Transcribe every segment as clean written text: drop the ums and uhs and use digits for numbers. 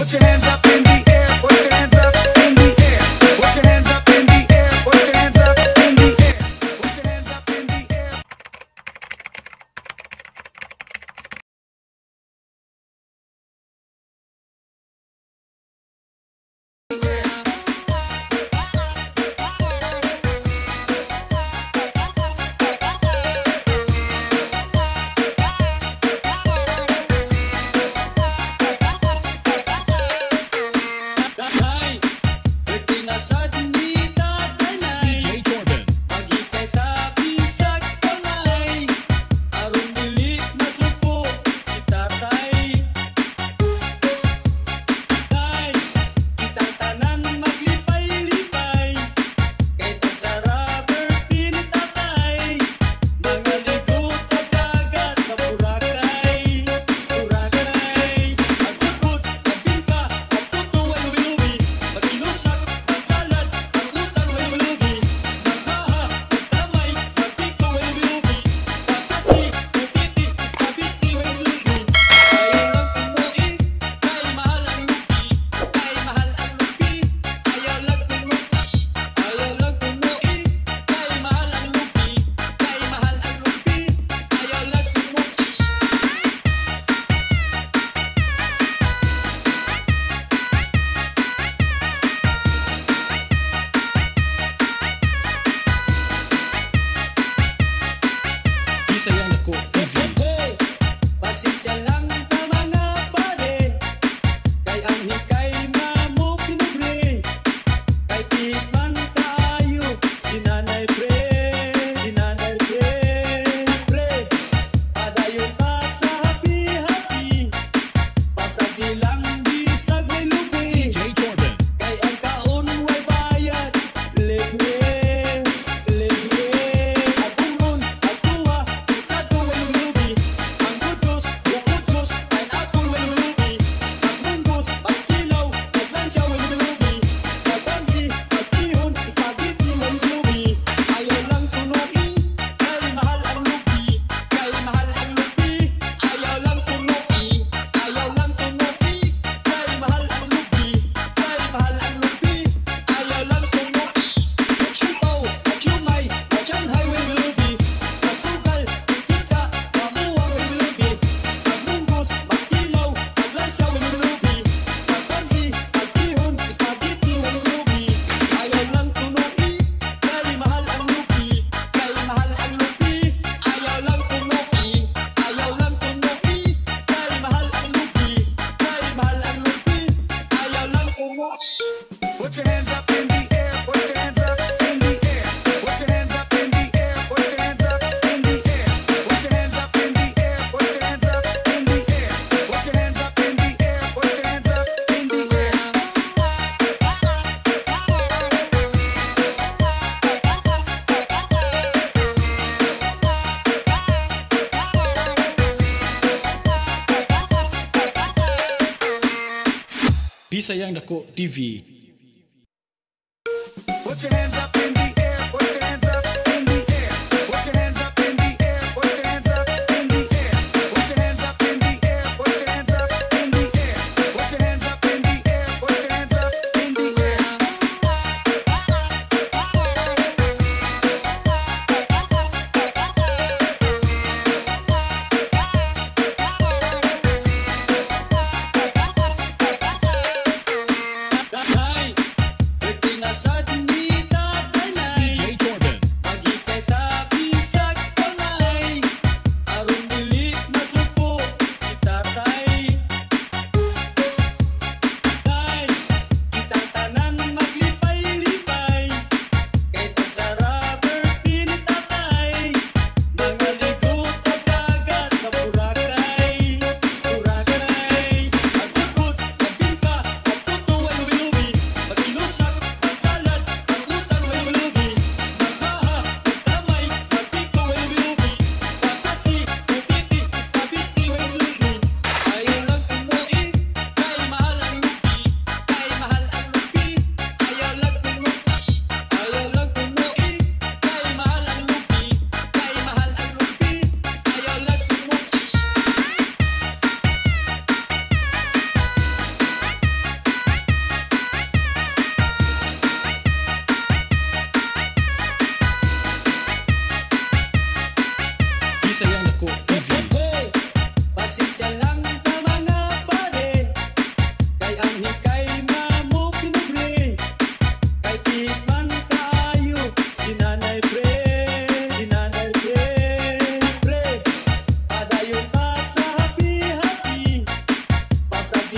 Put your hands up in the air. Put your hands up in the air. Put your hands up in the air. Put your hands up in the air. Put your hands up in the air. Bisayang Dako TV. Pasensya lang ka mga pare, kay ang hikay na mo pinubre, kay tikman tayo si Nanay Pre, pre, padayon ka sa happy-happy, pasagi lang bisag may lubi, DJ Jordan. kay ang kaon way bayad, libre. Aguron, aguha, sa tuway lubi, ang butos, bukutos, ay atong way lubi, ang munggos, pagkilaw, paglansya way lubi, pagbangi, pagtihon, spaghetti way lubi, ayaw lang tunuki, kay mahal ang lubi, kay mahal ang lubi, ayaw lang tunuki, kay mahal ang lubi, kay mahal ang lubi, ayaw lang tunuki. Sipaw, siumay, Shanghai way lubi, magsugal, pizza, mamuha way lubi, magmunggos, magkilaw, maglansya way lubi, magbangi, magtihon, spaghetti way lubi, ayaw lang tunuki, kay mahal ang lubi, kay mahal ang lubi, ayaw lang tunuki, ayaw lang tunuki, kay mahal ang lubi, kay mahal ang lubi, ayaw lang tunuki. Put your hands up in the air. Put your hands up in the air. Put your hands up in the air. Put your hands up in the air. Put your hands up in the air. Put your hands up in the air. Put your hands up in the air. Put your hands up in the air. Bisayang Dako TV. Put your hands up in the air. Put your hands up in the air. Put your hands up in the air. Put your hands up in the air. Put your hands up in the air. Put your hands up in the air. Put your hands up in the air. Put your hands up in the air. Birthday na sa dinita,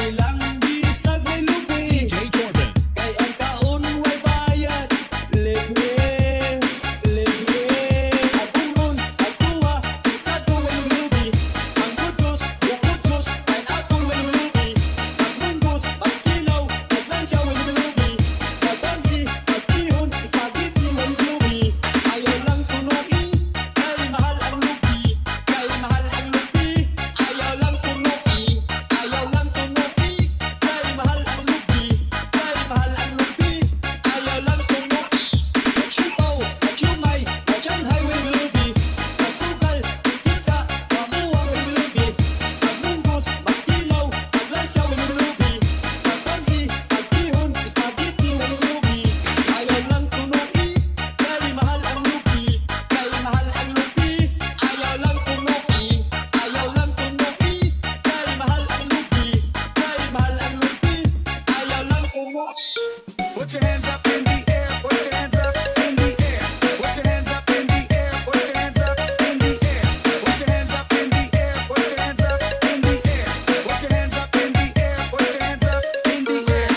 Kay lang bisag may lupi. DJ Jordan. Kay ang taon way bayad. Libre, libre. Aguron, aguha, isa to way lupi. Ang kutos, kutos, ay atong way lupi. Magmunggos, magkilaw, maglansya way lupi. Mabangi, magtihon, spaghetti way lupi. Ayaw lang tunuki, kay mahal ang lupi. Kay mahal ang lupi. Ayaw lang tunuki, ayaw lang tunuki. Kay mahal ang lupi. Kay mahal ang lupi. Ayaw lang tunuki. Magsipaw, magsiumay, magsanghay way lupi. Magsugal, magkitsa, mamuwang way lupi. Magmunggos, magkilaw, maglansya way lupi. Magbangi, magtihon, spaghetti way lupi. Ayaw lang tunuki, kay mahal ang lupi. Kay mahal ang lupi. Ayaw lang tunuki, ayaw lang tunuki. Kay mahal ang lupi. Kay mahal ang lupi. Ayaw lang tunuki. Put your hands up in the air, put your hands up in the air. Put your hands up in the air, put your hands up in the air. Put your hands up in the air, put your hands up in the air. Put your hands up in the air, put your hands up in the air.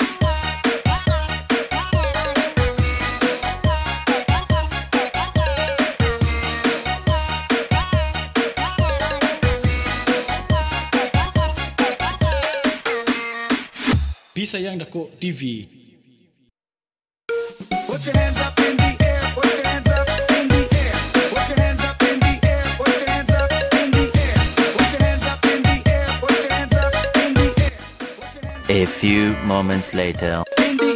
Bisayang Dako TV. Put your hands up in the air, put your hands up in the air. Put your hands up in the air, put your hands up in the air. Put your hands up in the air, put your hands up in the air. Put your hands A few moments later. in the